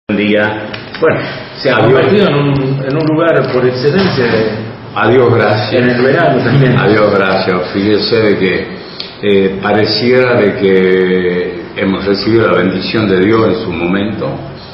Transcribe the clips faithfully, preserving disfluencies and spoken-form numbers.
Día, bueno, se ha convertido en un, en un lugar por excelencia de, adiós, gracias. En el verano también. Adiós, gracias. Fíjese de que eh, pareciera de que hemos recibido la bendición de Dios en su momento,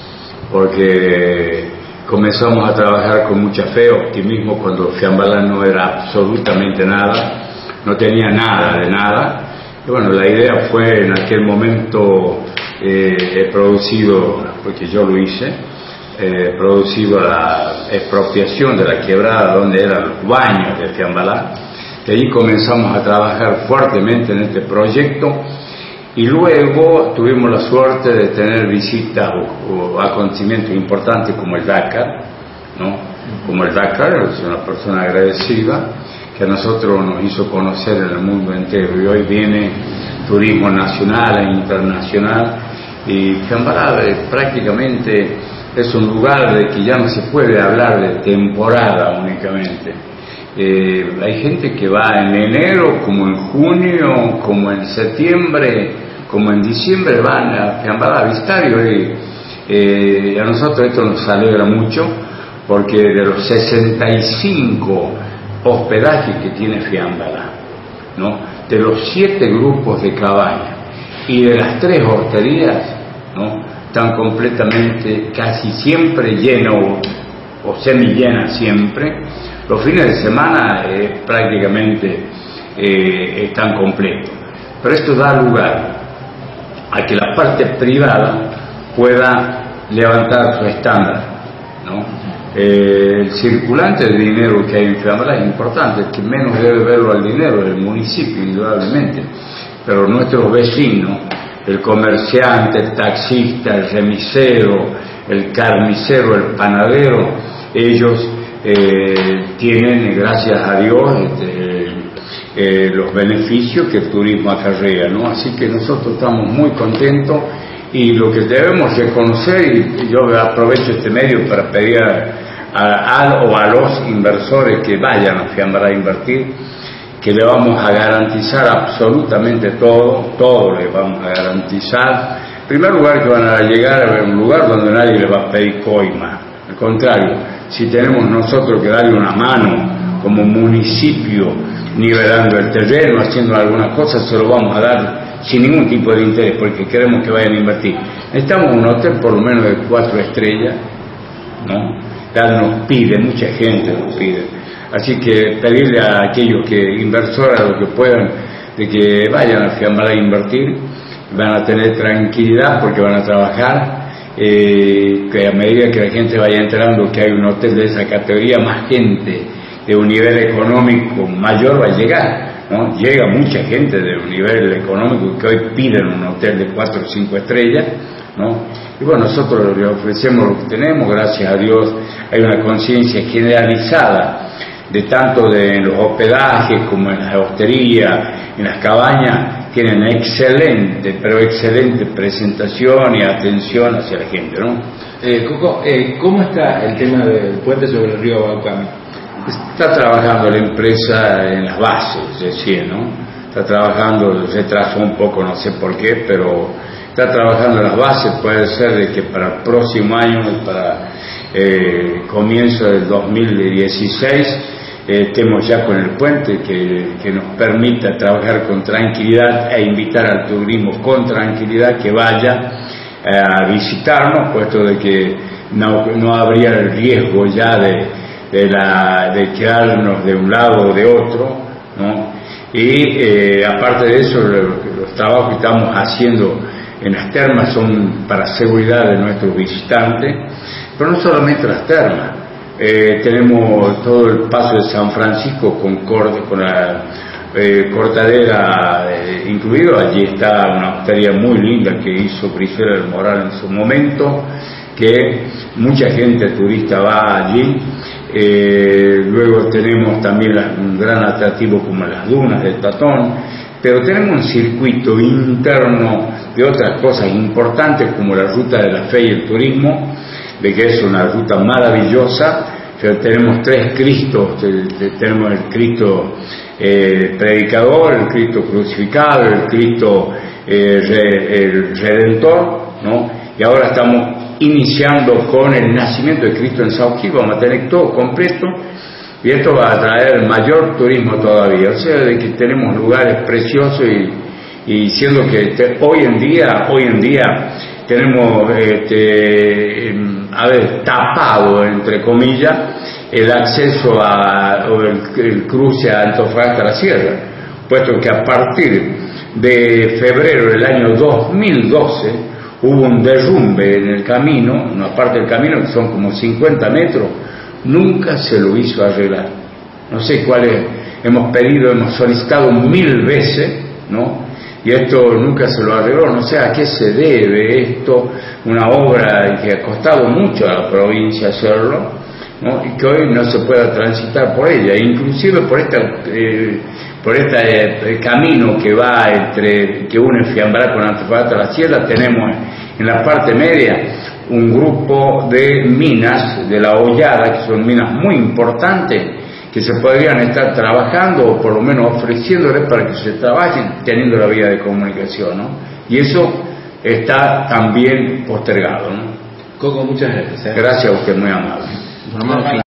porque comenzamos a trabajar con mucha fe, optimismo, cuando Fiambalá no era absolutamente nada, no tenía nada de nada. Y bueno, la idea fue en aquel momento, eh, he producido, porque yo lo hice, eh, producido la expropiación de la quebrada donde eran los baños de Fiambalá, que ahí comenzamos a trabajar fuertemente en este proyecto, y luego tuvimos la suerte de tener visitas o, o acontecimientos importantes como el Dakar, ¿no? Como el Dakar, es una persona agradecida, que a nosotros nos hizo conocer en el mundo entero, y hoy viene turismo nacional e internacional, y Fiambalá prácticamente es un lugar de que ya no se puede hablar de temporada únicamente. Eh, hay gente que va en enero, como en junio, como en septiembre, como en diciembre, van a Fiambalá a visitar, y eh, a nosotros esto nos alegra mucho, porque de los sesenta y cinco hospedajes que tiene Fiambalá, ¿no?, de los siete grupos de cabañas y de las tres hosterías, ¿no?, están completamente, casi siempre llenas o, o semillenas siempre. Los fines de semana eh, prácticamente eh, están completos. Pero esto da lugar a que la parte privada pueda levantar su estándar, ¿no? Eh, el circulante de dinero que hay en Fiambalá es importante, el que menos debe verlo al dinero es el municipio, indudablemente, pero nuestros vecinos, el comerciante, el taxista, el remisero, el carnicero, el panadero, ellos eh, tienen, gracias a Dios, este, eh, los beneficios que el turismo acarrea, ¿no? Así que nosotros estamos muy contentos, y lo que debemos reconocer, y yo aprovecho este medio para pedir a, a, a, o a los inversores que vayan a Fiambalá a invertir, que le vamos a garantizar absolutamente todo, todo le vamos a garantizar. En primer lugar, que van a llegar a un lugar donde nadie le va a pedir coima. Al contrario, si tenemos nosotros que darle una mano como municipio, nivelando el terreno, haciendo algunas cosas, se lo vamos a dar sin ningún tipo de interés, porque queremos que vayan a invertir. Necesitamos un hotel por lo menos de cuatro estrellas, ¿no? Ya nos pide, mucha gente nos pide. Así que pedirle a aquellos que inversores, a los que puedan, de que vayan a Fiambalá a invertir, van a tener tranquilidad porque van a trabajar, eh, que a medida que la gente vaya enterando que hay un hotel de esa categoría, más gente de un nivel económico mayor va a llegar, ¿no? Llega mucha gente de un nivel económico que hoy piden un hotel de cuatro o cinco estrellas, ¿no? Y bueno, nosotros le ofrecemos lo que tenemos, gracias a Dios hay una conciencia generalizada, de tanto de los hospedajes como en las hosterías, en las cabañas, tienen excelente, pero excelente presentación y atención hacia la gente, ¿no? Eh, Coco, eh, ¿cómo está el tema del puente sobre el río Baucami? Está trabajando la empresa en las bases, decía, ¿no? Está trabajando, se retrasó un poco, no sé por qué, pero está trabajando en las bases. Puede ser de que para el próximo año, para eh, comienzo del dos mil dieciséis, eh, estemos ya con el puente que, que nos permita trabajar con tranquilidad e invitar al turismo con tranquilidad que vaya eh, a visitarnos, puesto de que no, no habría el riesgo ya de De, la, de quedarnos de un lado o de otro, ¿no? Y eh, aparte de eso, los, los trabajos que estamos haciendo en las termas son para seguridad de nuestros visitantes, pero no solamente las termas, eh, tenemos todo el paso de San Francisco con, corte, con la eh, cortadera eh, incluido. Allí está una hostería muy linda que hizo Brizuela del Moral en su momento, que mucha gente turista va allí. Eh, luego tenemos también la, un gran atractivo como las dunas del Tatón, pero tenemos un circuito interno de otras cosas importantes como la ruta de la fe y el turismo, de que es una ruta maravillosa. Pero tenemos tres Cristos, tenemos el Cristo eh, predicador, el Cristo crucificado, el Cristo eh, re, el Redentor, ¿no? Y ahora estamos iniciando con el nacimiento de Cristo en Sauquí, vamos a tener todo completo, y esto va a traer mayor turismo todavía, o sea, de que tenemos lugares preciosos y, y siendo que te, hoy en día, hoy en día tenemos, este, a ver, tapado, entre comillas, el acceso a, o el, el cruce a Antofagasta la Sierra, puesto que a partir de febrero del año dos mil doce hubo un derrumbe en el camino, una parte del camino que son como cincuenta metros, nunca se lo hizo arreglar. No sé cuál es, hemos pedido, hemos solicitado mil veces, ¿no? Y esto nunca se lo arregló, no sé a qué se debe esto, una obra que ha costado mucho a la provincia hacerlo, ¿no? Y que hoy no se pueda transitar por ella, inclusive por esta, eh, por este eh, camino que va entre, que une Fiambará con Antofagasta la Sierra, tenemos en la parte media un grupo de minas de la Hollada, que son minas muy importantes, que se podrían estar trabajando o por lo menos ofreciéndoles para que se trabajen teniendo la vía de comunicación, ¿no? Y eso está también postergado, ¿no? Coco, muchas gracias. ¿eh? Gracias a usted, muy amable.